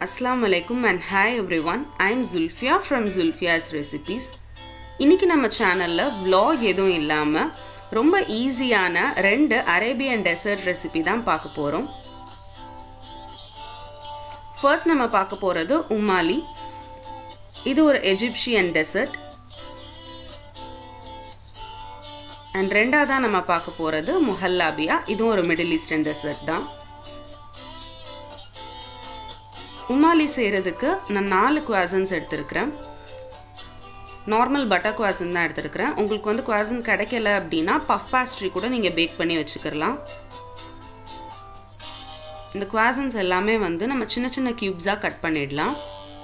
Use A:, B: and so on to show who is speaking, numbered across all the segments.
A: Assalamu alaikum and hi everyone. I am Zulfia from Zulfia's Recipes. இன்னைக்கு நம்ம சேனல்ல vlog எதுவும் இல்லாம ரொம்ப ஈஸியான ரெண்டு அரேபியன் டெசர்ட் ரெசிபி தான் பார்க்க போறோம். ஃபர்ஸ்ட் நம்ம பார்க்க போறது உமாலி. இது ஒரு எஜிப்சியன் டெசர்ட். and ரெண்டாவதா நம்ம பார்க்க போறது முஹல்லாபியா. இது ஒரு மிடில் ஈஸ்டர்ன் டெசர்ட் தான். உமாலி செய்கிறதுக்கு நான் 4 குவாசன்ஸ் எடுத்துருக்கிறேன். நார்மல் பட்டர் குவாசன் தான் எடுத்துருக்கிறேன். உங்களுக்கு வந்து குவாசன் கிடைக்கல அப்படின்னா பஃப் பேஸ்ட்ரி கூட நீங்கள் பேக் பண்ணி வச்சுக்கலாம். இந்த குவாசன்ஸ் எல்லாமே வந்து நம்ம சின்ன சின்ன க்யூப்ஸாக கட் பண்ணிடலாம்.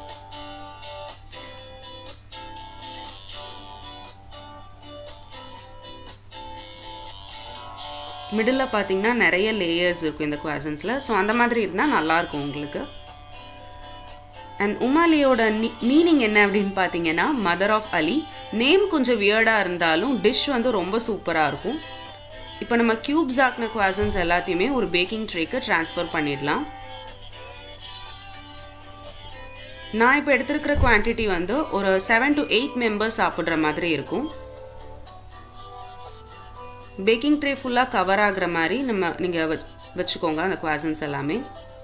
A: மிடில் பார்த்தீங்கன்னா நிறைய லேயர்ஸ் இருக்கும் இந்த குவாசன்ஸில். ஸோ அந்த மாதிரி இருந்தால் நல்லாயிருக்கும் உங்களுக்கு. அண்ட் உமாலியோட மீனிங் என்ன அப்படின்னு பார்த்தீங்கன்னா மதர் ஆஃப் அலி. நேம் கொஞ்சம் வியர்டாக இருந்தாலும் டிஷ் வந்து ரொம்ப சூப்பராக இருக்கும். இப்போ நம்ம க்யூப்ஸ் ஆக்கின குவாசன்ஸ் எல்லாத்தையுமே ஒரு பேக்கிங் ட்ரேக்கு ட்ரான்ஸ்ஃபர் பண்ணிடலாம். நான் இப்போ எடுத்துருக்கிற குவான்டிட்டி வந்து ஒரு 7 to 8 மெம்பர்ஸ் சாப்பிட்ற மாதிரி இருக்கும். பேக்கிங் ட்ரே ஃபுல்லாக கவர் ஆகிற மாதிரி நீங்கள் வச்சுக்கோங்க அந்த குவாசன்ஸ் எல்லாமே.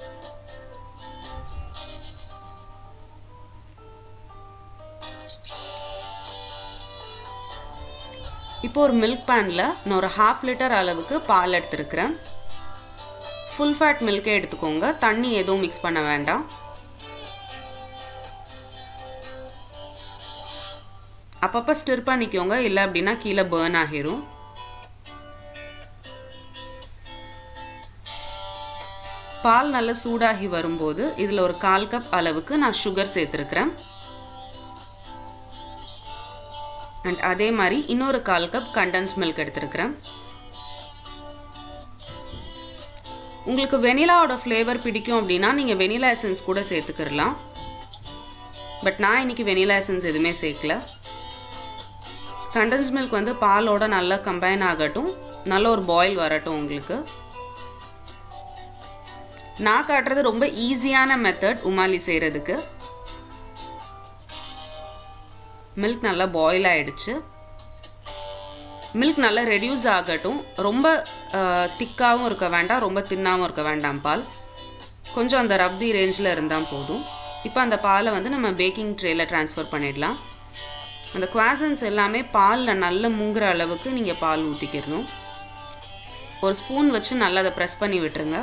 A: இப்போ ஒரு மில்க் பேனில் நான் ஒரு 1/2 லிட்டர் அளவுக்கு பால் எடுத்துருக்கிறேன். ஃபுல் ஃபேட் மில்கே எடுத்துக்கோங்க, தண்ணி எதுவும் மிக்ஸ் பண்ண வேண்டாம். அப்பப்போ ஸ்டிர் பண்ணிக்கோங்க, இல்லை அப்படின்னா கீழே பர்ன் ஆகிரும். பால் நல்லா சூடாகி வரும்போது இதில் ஒரு 1/4 கப் அளவுக்கு நான் சுகர் சேர்த்துருக்கிறேன். அண்ட் அதே மாதிரி இன்னொரு 1/4 கப் கண்டென்ஸ் மில்க் எடுத்துருக்கிறேன். உங்களுக்கு வெனிலாவோட ஃப்ளேவர் பிடிக்கும் அப்படின்னா நீங்கள் வெனிலா எசன்ஸ் கூட சேர்த்துக்கிடலாம். பட் நான் இன்னைக்கு வெனிலா எசன்ஸ் எதுவுமே சேர்க்கல. கண்டென்ஸ் மில்க் வந்து பாலோட நல்லா கம்பைன் ஆகட்டும், நல்ல ஒரு பாயில் வரட்டும். உங்களுக்கு நான் காட்டுறது ரொம்ப ஈஸியான மெத்தட் உமாலி செய்கிறதுக்கு. மில்க் நல்லா பாயில் ஆகிடுச்சு. மில்க் நல்லா ரெடியூஸ் ஆகட்டும். ரொம்ப திக்காகவும் இருக்க வேண்டாம், ரொம்ப தின்னாகவும் இருக்க வேண்டாம். பால் கொஞ்சம் அந்த ரப்தி ரேஞ்சில் இருந்தால் போதும். இப்போ அந்த பாலை வந்து நம்ம பேக்கிங் ட்ரேயில் ட்ரான்ஸ்ஃபர் பண்ணிடலாம். அந்த குவாசன்ஸ் எல்லாமே பாலில் நல்லா முங்குற அளவுக்கு நீங்கள் பால் ஊற்றிக்கிடணும். ஒரு ஸ்பூன் வச்சு நல்லா அதை ப்ரெஸ் பண்ணி விட்டுருங்க.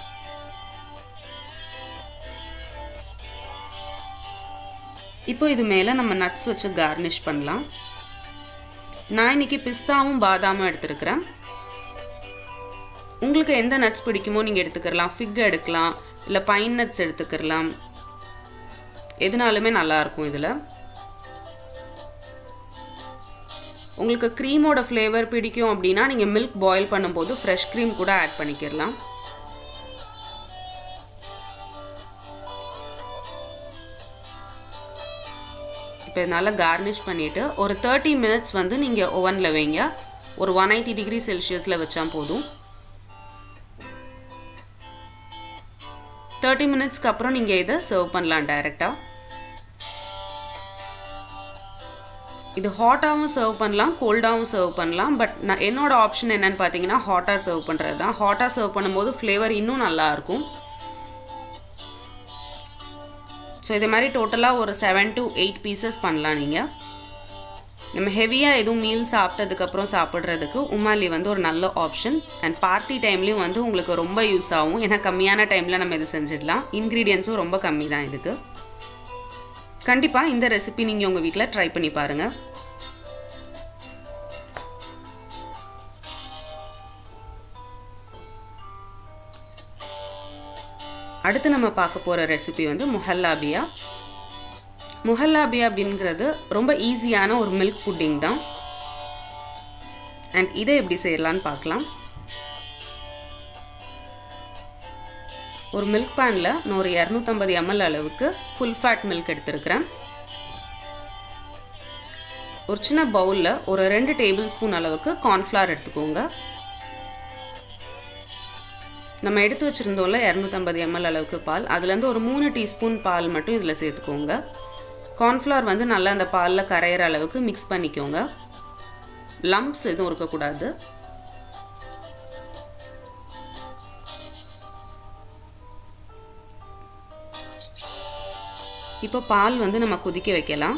A: இப்போ இது மேலே நம்ம நட்ஸ் வச்சு கார்னிஷ் பண்ணலாம். நான் இன்னைக்கு பிஸ்தாவும் பாதாமும் எடுத்துருக்கிறேன். உங்களுக்கு எந்த நட்ஸ் பிடிக்குமோ நீங்கள் எடுத்துக்கலாம். ஃபிக் எடுக்கலாம், இல்லை பைன் நட்ஸ் எடுத்துக்கலாம். எதுனாலுமே நல்லாயிருக்கும். இதில் உங்களுக்கு க்ரீமோட ஃப்ளேவர் பிடிக்கும் அப்படின்னா நீங்கள் மில்க் பாயில் பண்ணும்போது ஃப்ரெஷ் க்ரீம் கூட ஆட் பண்ணிக்கலாம். இப்போ நல்லா கார்னிஷ் பண்ணிவிட்டு ஒரு 30 மினிட்ஸ் வந்து நீங்கள் ஓவனில் வைங்க. ஒரு 180 டிகிரி செல்சியஸில் வச்சா போதும். 30 மினிட்ஸ்க்கு அப்புறம் நீங்கள் இதை சர்வ் பண்ணலாம் டைரெக்டாக. இது ஹாட்டாகவும் சர்வ் பண்ணலாம், கோல்டாகவும் சர்வ் பண்ணலாம். பட் நான் என்னோட ஆப்ஷன் என்னன்னு பார்த்தீங்கன்னா ஹாட்டாக சர்வ் பண்ணுறது தான். ஹாட்டாக சர்வ் பண்ணும்போது ஃப்ளேவர் இன்னும் நல்லாயிருக்கும். ஸோ இதே மாதிரி டோட்டலாக ஒரு 7 to 8 பீசஸ் பண்ணலாம். நீங்கள் நம்ம ஹெவியாக எதுவும் மீல் சாப்பிட்டதுக்கப்புறம் சாப்பிட்றதுக்கு உமாலி வந்து ஒரு நல்ல ஆப்ஷன். அண்ட் பார்ட்டி டைம்லேயும் வந்து உங்களுக்கு ரொம்ப யூஸ் ஆகும். ஏன்னா கம்மியான டைமில் நம்ம இது செஞ்சிடலாம். இன்க்ரீடியன்ஸும் ரொம்ப கம்மி தான் இதுக்கு. கண்டிப்பாக இந்த ரெசிபி நீங்கள் உங்கள் வீட்டில் ட்ரை பண்ணி பாருங்கள். அடுத்து நம்ம பார்க்க போகிற ரெசிபி வந்து முஹல்லாபியா. முஹல்லாபியா அப்படிங்கிறது ரொம்ப ஈஸியான ஒரு மில்க் புட்டிங் தான். அண்ட் இதை எப்படி செய்யலான்னு பார்க்கலாம். ஒரு மில்க் பேனில் நான் ஒரு 250 ml அளவுக்கு ஃபுல் ஃபேட் மில்க் எடுத்துருக்கிறேன். ஒரு சின்ன பவுலில் ஒரு 2 டேபிள் ஸ்பூன் அளவுக்கு கார்ன்ஃப்ளவர் எடுத்துக்கோங்க. நம்ம எடுத்து வச்சுருந்தோம்ல 250 ml அளவுக்கு பால், அதுலேருந்து ஒரு 3 டீஸ்பூன் பால் மட்டும் இதில் சேர்த்துக்கோங்க. கார்ன்ஃப்ளவர் வந்து நல்லா அந்த பாலில் கரையிற அளவுக்கு மிக்ஸ் பண்ணிக்கோங்க. லம்ப்ஸ் எதுவும் இருக்கக்கூடாது. இப்போ பால் வந்து நம்ம கொதிக்க வைக்கலாம்.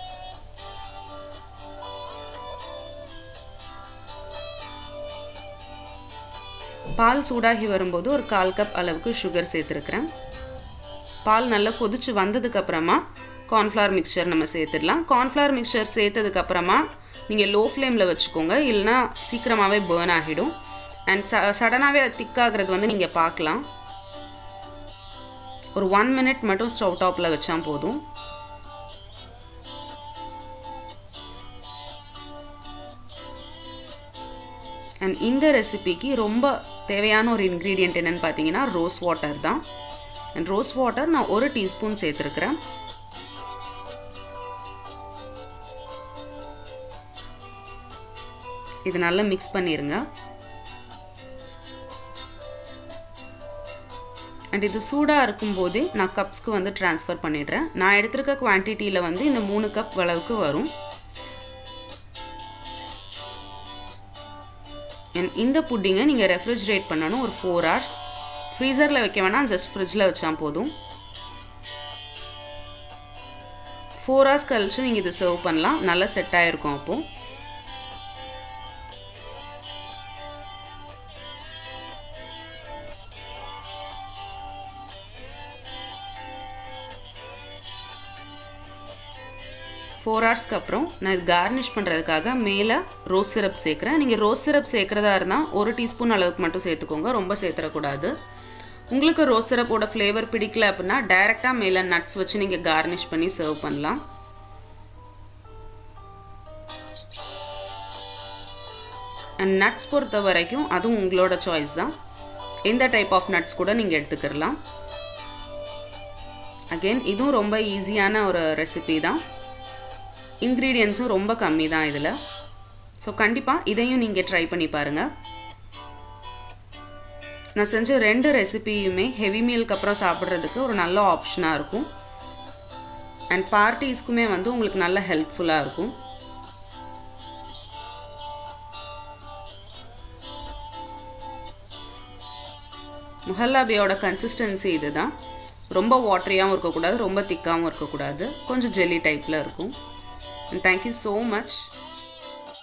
A: பால் சூடாகி வரும்போது ஒரு 1/4 கப் அளவுக்கு சுகர் சேர்த்துருக்கிறேன். பால் நல்லா கொதிச்சு வந்ததுக்கப்புறமா கார்ன்ஃப்ளவர் மிக்சர் நம்ம சேர்த்துடலாம். கார்ன்ஃப்ளவர் மிக்சர் சேர்த்ததுக்கப்புறமா நீங்கள் லோ ஃப்ளேமில் வச்சுக்கோங்க, இல்லைனா சீக்கிரமாகவே பேர்ன் ஆகிடும். அண்ட் சடனாகவே திக்காகிறது வந்து நீங்கள் பார்க்கலாம். ஒரு 1 மினிட் மட்டும் ஸ்டவ் டாப்பில் வச்சா போதும். அண்ட் இந்த ரெசிபிக்கு ரொம்ப தேவையான ஒரு இன்க்ரீடியன்ட் என்னென்னு பார்த்தீங்கன்னா ரோஸ் வாட்டர் தான். அண்ட் ரோஸ் வாட்டர் நான் 1 டீஸ்பூன் சேர்த்துருக்கிறேன். இது நல்லா மிக்ஸ் பண்ணிடுங்க. அண்ட் இது சூடாக இருக்கும்போதே நான் கப்ஸ்க்கு வந்து ட்ரான்ஸ்ஃபர் பண்ணிடுறேன். நான் எடுத்திருக்க குவான்டிட்டியில் வந்து இந்த 3 கப் அளவுக்கு வரும். அண்ட் இந்த புட்டிங்கை நீங்கள் ரெஃப்ரிஜரேட் பண்ணணும் ஒரு 4 hours. ஃப்ரீசரில் வைக்க வேணாம், ஜஸ்ட் ஃப்ரிட்ஜில் வச்சா போதும். 4 hours கழிச்சு நீங்கள் இது சர்வ் பண்ணலாம். நல்லா செட் ஆகிருக்கும் அப்போது. ஃபோர் ஹவர்ஸ்க்கு அப்புறம் நான் இது கார்னிஷ் பண்ணுறதுக்காக மேலே ரோஸ் சிரப் சேர்க்குறேன். நீங்கள் ரோஸ் சிரப் சேர்க்குறதா இருந்தால் 1 டீஸ்பூன் அளவுக்கு மட்டும் சேர்த்துக்கோங்க, ரொம்ப சேர்த்துடக்கூடாது. உங்களுக்கு ரோஸ் சிரப்போட ஃப்ளேவர் பிடிக்கல அப்படின்னா டைரெக்டாக மேலே நட்ஸ் வச்சு நீங்கள் கார்னிஷ் பண்ணி சர்வ் பண்ணலாம். அண்ட் நட்ஸ் பொறுத்த வரைக்கும் அதுவும் உங்களோட சாய்ஸ் தான். எந்த டைப் ஆஃப் நட்ஸ் கூட நீங்கள் எடுத்துக்கிடலாம். அகெயின் இதுவும் ரொம்ப ஈஸியான ஒரு ரெசிபி தான். இன்க்ரீடியன்ஸும் ரொம்ப கம்மி தான் இதில். ஸோ கண்டிப்பாக இதையும் நீங்கள் ட்ரை பண்ணி பாருங்கள். நான் செஞ்ச 2 ரெசிபியுமே ஹெவி மீலுக்கு அப்புறம் சாப்பிட்றதுக்கு ஒரு நல்ல ஆப்ஷனாக இருக்கும். அண்ட் பார்ட்டிஸ்க்குமே வந்து உங்களுக்கு நல்ல ஹெல்ப்ஃபுல்லாக இருக்கும். முஹல்லாபியோட கன்சிஸ்டன்சி இது தான். ரொம்ப வாட்டரியாகவும் இருக்கக்கூடாது, ரொம்ப திக்காகவும் இருக்கக்கூடாது, கொஞ்சம் ஜெல்லி டைப்பில் இருக்கும். And thank you so much.